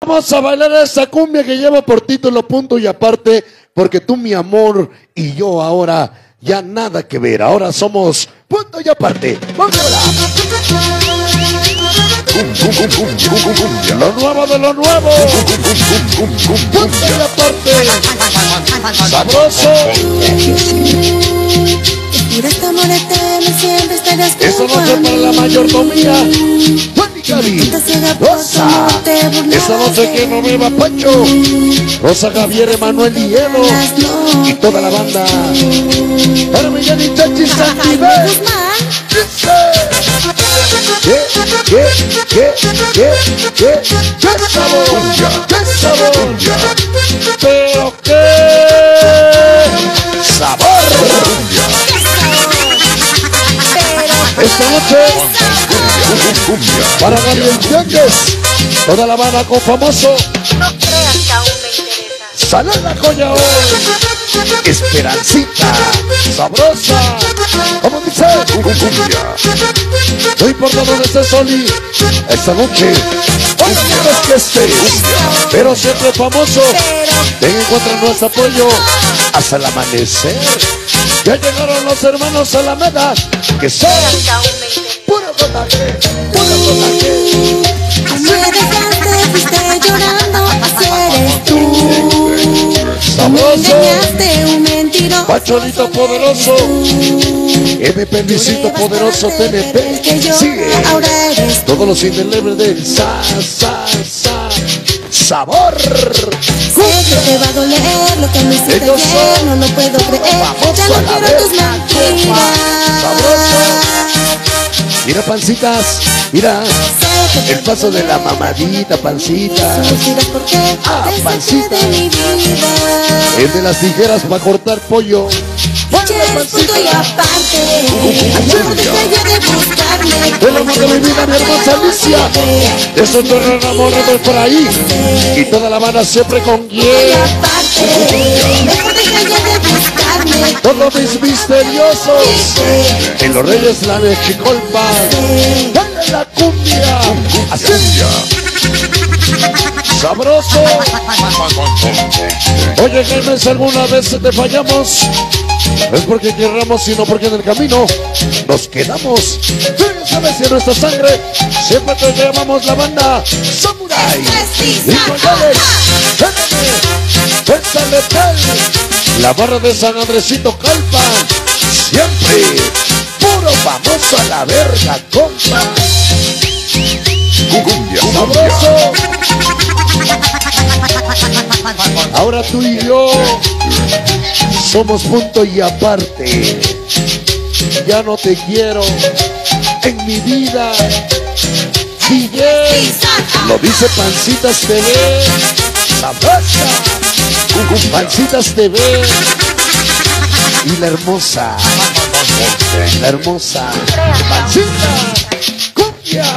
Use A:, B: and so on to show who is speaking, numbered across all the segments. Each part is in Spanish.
A: Vamos a bailar esa cumbia que lleva por título Punto y Aparte, porque tú, mi amor, y yo ahora ya nada que ver. Ahora somos Punto y Aparte. ¡Vamos ahora! Lo nuevo de lo nuevo. Punto y Aparte. Sabroso.
B: Esta
A: noche para la mayordomía. Rosa, esta noche que no me va Pancho, Rosa, Javier, Emanuel y Edo y toda la banda. Para Miguel y Chachi Santibel. ¡Qué sabor! ¡Qué sabor! ¡Pero qué sabor! Esta noche para Gabriel Tiangues, toda la banda con famoso.
B: No creas que aún me interesa.
A: Sale la joya hoy. Esperancita, sabrosa. ¿Cómo dice? No importa dónde estés, Soli. Esta noche, hoy no es que estés, pero siempre famoso. Ven, encuentra nuestro apoyo hasta el amanecer. Ya llegaron los hermanos Alameda, que son puro rodaje, puro rodaje.
B: Me dejaste, fuiste llorando, así eres tú. Me engañaste, un mentiroso.
A: Pacholito poderoso, MP Luisito poderoso, TNP. Sigue todos los indelebles del sabor.
B: Sé que te va a doler lo que me hiciste ayer, no lo puedo creer. Ya no quiero tus mentiras.
A: Mira, pancitas, mira el paso de la mamadita, pancitas. Ah, pancitas. El de las tijeras para cortar pollo.
B: Punto y aparte.
A: El amor de mi vida, mi hermosa Alicia. Eso te enamorado por ahí. Y toda la banda siempre con guía. Todos mis misteriosos. En los Reyes la mexicolpa. Dale la cumbia. Así. Sabroso. Oye, James, ¿alguna vez te fallamos? No es porque querramos, sino porque en el camino nos quedamos. Tú ya sabes que nuestra sangre siempre te llamamos la banda Samurai. Y González, Pésale tal. La barra de San Andresito Calpa. Siempre puro vamos a la verga, compa. Sabroso. Ahora tú y yo somos Punto y Aparte. Ya no te quiero en mi vida. DJ, lo dice Pancitas TV. Sabrosa. Pancitas TV. Y la hermosa Pancita Cumbia.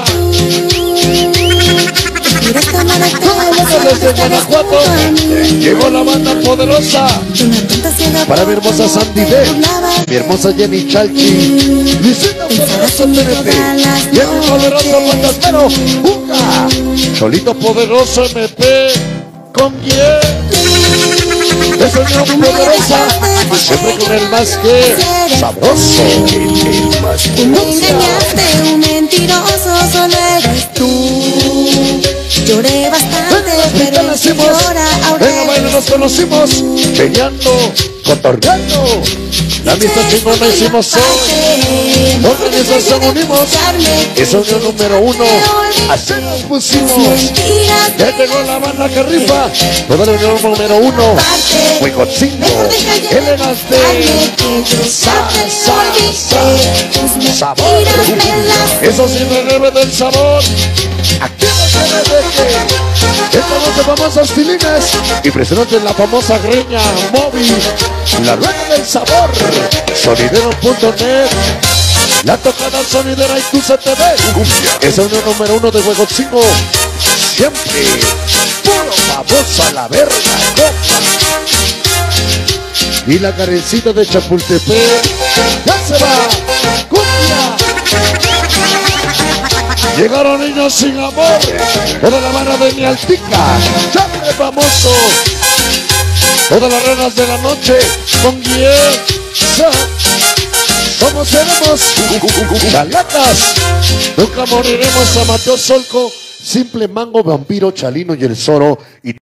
A: Desde Guanajuato llegó la banda poderosa. Para mi hermosa Sandy B, mi hermosa Jenny Chalchi, Luisito poderoso TNT, Jenny poderoso Fantasmero, Buca, Cholito poderoso MP, con quién. Es el nuevo poderosa, siempre con el más que sabroso, el más que
B: me engañaste, un mentiroso, solo eres tú. Lloré bastante, pero ahora
A: en la baile nos conocimos, peleando, cotorreando. La amistad chingona hicimos hoy. Organización unimos. Es unión número 1. Así nos pusimos. Ya llegó la banda que rifa. Toda la unión número 1. Huecocingo. Elegante. Sabor. Eso sí me debe del sabor. Aquí no se me deje. Esta noche famosas filines. Y presente en la famosa greña móvil. La rueda del sabor. Sonidero.net. La tocada sonidera y tu CTV. Es el número 1 de Huecocingo. Siempre puro famoso a la verga, copa. Y la Karencita de Chapultepec. Ya se va. Cumbia. Llegaron niños sin amor. Toda la mano de mi altica. Chambre famoso. Todas las reinas de la noche. Con guieza. Somos seremos chalatas. Nunca moriremos a Mateo Solco, Simple Mango, Vampiro, Chalino y el Zorro. Y